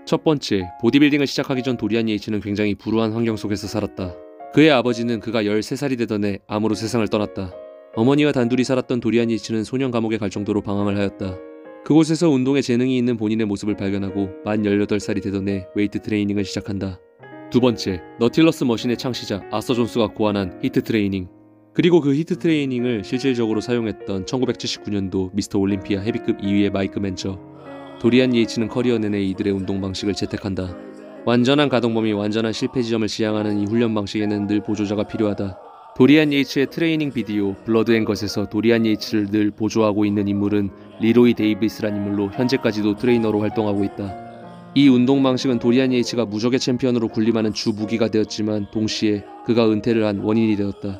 첫 번째, 보디빌딩을 시작하기 전 도리안 예이츠는 굉장히 불우한 환경 속에서 살았다. 그의 아버지는 그가 13살이 되던 해 암으로 세상을 떠났다. 어머니와 단둘이 살았던 도리안 예이츠는 소년 감옥에 갈 정도로 방황을 하였다. 그곳에서 운동에 재능이 있는 본인의 모습을 발견하고 만 18살이 되던 해 웨이트 트레이닝을 시작한다. 두 번째, 너틸러스 머신의 창시자 아서 존스가 고안한 히트 트레이닝. 그리고 그 히트 트레이닝을 실질적으로 사용했던 1979년도 미스터 올림피아 헤비급 2위의 마이크 맨처. 도리안 예이츠는 커리어 내내 이들의 운동 방식을 채택한다. 완전한 가동범위, 완전한 실패 지점을 지향하는 이 훈련 방식에는 늘 보조자가 필요하다. 도리안 예이츠의 트레이닝 비디오 블러드 앤 것에서 도리안 예이츠를 늘 보조하고 있는 인물은 리로이 데이비스란 인물로 현재까지도 트레이너로 활동하고 있다. 이 운동 방식은 도리안 예이츠가 무적의 챔피언으로 군림하는 주 무기가 되었지만 동시에 그가 은퇴를 한 원인이 되었다.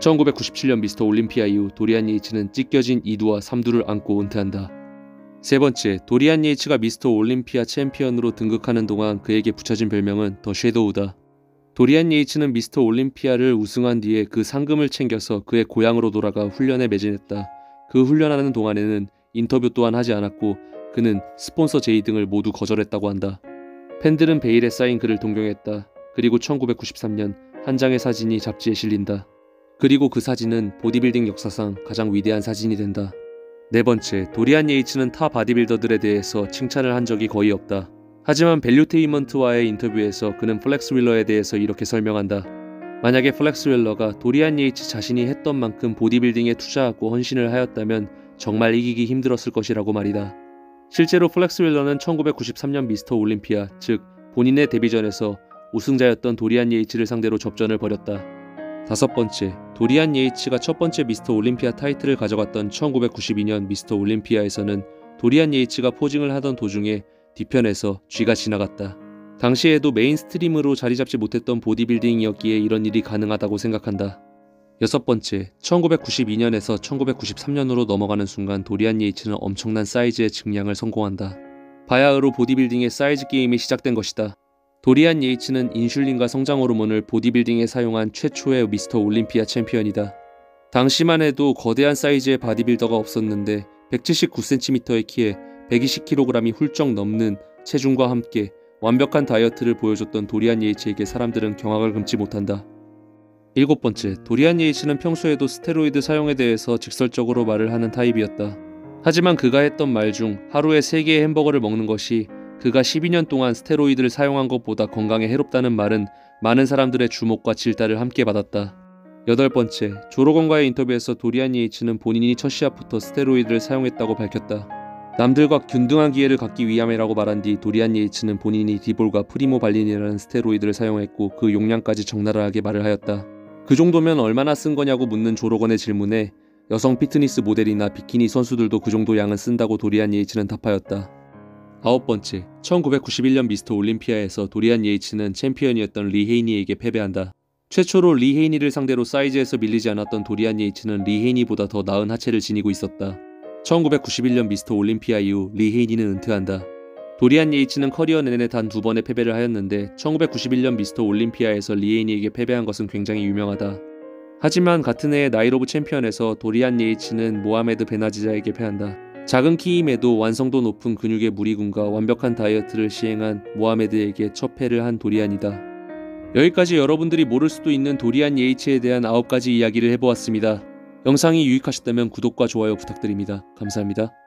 1997년 미스터 올림피아 이후 도리안 예이츠는 찢겨진 2두와 3두를 안고 은퇴한다. 세 번째, 도리안 예이츠가 미스터 올림피아 챔피언으로 등극하는 동안 그에게 붙여진 별명은 더 섀도우다. 도리안 예이츠는 미스터 올림피아를 우승한 뒤에 그 상금을 챙겨서 그의 고향으로 돌아가 훈련에 매진했다. 그 훈련하는 동안에는 인터뷰 또한 하지 않았고 그는 스폰서 제의 등을 모두 거절했다고 한다. 팬들은 베일에 쌓인 그를 동경했다. 그리고 1993년 한 장의 사진이 잡지에 실린다. 그리고 그 사진은 보디빌딩 역사상 가장 위대한 사진이 된다. 네 번째, 도리안 예이츠는 타 바디빌더들에 대해서 칭찬을 한 적이 거의 없다. 하지만 밸류테인먼트와의 인터뷰에서 그는 플렉스 윌러에 대해서 이렇게 설명한다. 만약에 플렉스 윌러가 도리안 예이츠 자신이 했던 만큼 보디빌딩에 투자하고 헌신을 하였다면 정말 이기기 힘들었을 것이라고 말이다. 실제로 플렉스 윌러는 1993년 미스터 올림피아, 즉 본인의 데뷔전에서 우승자였던 도리안 예이츠를 상대로 접전을 벌였다. 다섯 번째, 도리안 예이츠가 첫 번째 미스터 올림피아 타이틀을 가져갔던 1992년 미스터 올림피아에서는 도리안 예이츠가 포징을 하던 도중에 뒤편에서 쥐가 지나갔다. 당시에도 메인스트림으로 자리 잡지 못했던 보디빌딩이었기에 이런 일이 가능하다고 생각한다. 여섯 번째, 1992년에서 1993년으로 넘어가는 순간 도리안 예이츠는 엄청난 사이즈의 증량을 성공한다. 바야흐로 보디빌딩의 사이즈 게임이 시작된 것이다. 도리안 예이츠는 인슐린과 성장 호르몬을 보디빌딩에 사용한 최초의 미스터 올림피아 챔피언이다. 당시만 해도 거대한 사이즈의 바디빌더가 없었는데 179cm의 키에 120kg이 훌쩍 넘는 체중과 함께 완벽한 다이어트를 보여줬던 도리안 예이츠에게 사람들은 경악을 금치 못한다. 일곱 번째, 도리안 예이츠는 평소에도 스테로이드 사용에 대해서 직설적으로 말을 하는 타입이었다. 하지만 그가 했던 말 중 하루에 3개의 햄버거를 먹는 것이 그가 12년 동안 스테로이드를 사용한 것보다 건강에 해롭다는 말은 많은 사람들의 주목과 질타를 함께 받았다. 여덟 번째, 조로건과의 인터뷰에서 도리안 예이츠는 본인이 첫 시합부터 스테로이드를 사용했다고 밝혔다. 남들과 균등한 기회를 갖기 위함이라고 말한 뒤 도리안 예이츠는 본인이 디볼과 프리모발린이라는 스테로이드를 사용했고 그 용량까지 적나라하게 말을 하였다. 그 정도면 얼마나 쓴 거냐고 묻는 조로건의 질문에 여성 피트니스 모델이나 비키니 선수들도 그 정도 양은 쓴다고 도리안 예이츠는 답하였다. 아홉 번째, 1991년 미스터 올림피아에서 도리안 예이츠는 챔피언이었던 리 헤이니에게 패배한다. 최초로 리 헤이니를 상대로 사이즈에서 밀리지 않았던 도리안 예이츠는 리 헤이니보다 더 나은 하체를 지니고 있었다. 1991년 미스터 올림피아 이후 리 헤이니는 은퇴한다. 도리안 예이츠는 커리어 내내 단 2번의 패배를 하였는데 1991년 미스터 올림피아에서 리 헤이니에게 패배한 것은 굉장히 유명하다. 하지만 같은 해에 나이트 오브 챔피언에서 도리안 예이츠는 모하메드 베나지자에게 패한다. 작은 키임에도 완성도 높은 근육의 무리군과 완벽한 다이어트를 시행한 모하메드에게 첫 패를 한 도리안이다. 여기까지 여러분들이 모를 수도 있는 도리안 예이츠에 대한 9가지 이야기를 해보았습니다. 영상이 유익하셨다면 구독과 좋아요 부탁드립니다. 감사합니다.